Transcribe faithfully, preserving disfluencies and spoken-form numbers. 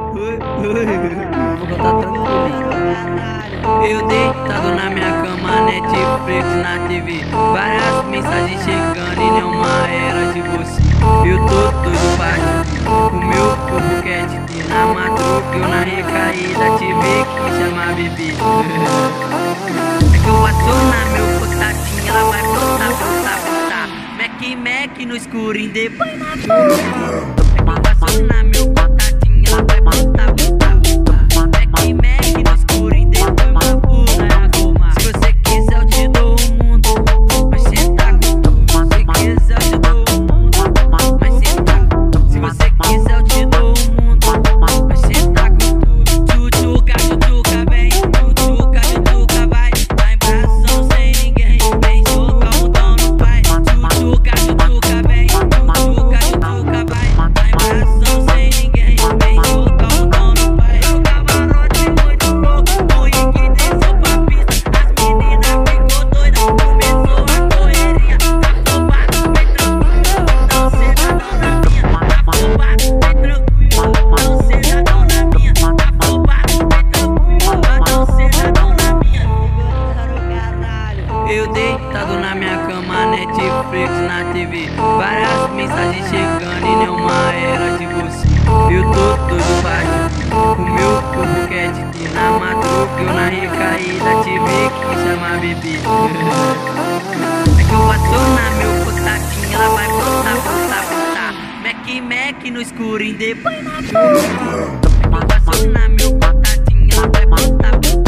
Vou botar tranquilo. Eu deitado na minha cama, Netflix na T V, várias mensagens chegando e nenhuma era de você. Eu tô doido pra te ver, o meu corpo quer te ter. Na madruga eu na recaída tive que chamar bebê. É que eu passo na meu contatinho, ela vai brotar, brotar, brotar. Mac, Mac no escurinho, depois na boca. É que eu passo na meu contatinho, ela vai brotar, brotar, brotar. Mac, Mac no escurinho, depois na boca. Se você quiser eu te dou o mundo, mas cê tá com tudo. Se quiser eu te dou o mundo, mas cê tá com tudo. Se você quiser eu te dou o mundo, mas cê tá com tudo. Tchutchuca, tchutchuca, vem, tchutchuca, tchutchuca, vai. Tá em bração sem ninguém, vem jogar o mundão no pai. Tchutchuca, tchutchuca, vem, tchutchuca, tchutchuca, vai. Tá em bração sem ninguém, vem jogar o mundão no pai. O camarote muito louco, o Rick desceu pra pista. As meninas ficou doida, começou a correria. Tá afobado, bem tranquilo, não ceda não na minha. Tá afobado, bem tranquilo, não ceda não na minha. Tá afobado, bem tranquilo, não ceda não na minha. Eu deitado na minha cama, Netflix na T V, várias mensagens chegando e nenhuma era de você. Eu tô doido pra te ver, o meu corpo quer te ter. Na madruga eu na recaída tive que chamar bebê. É que eu passo na meu contatinho, ela vai brotar, brotar, brotar. Mac, Mac no escurinho, depois na boca. É que eu passo na meu contatinho, ela vai brotar, brotar.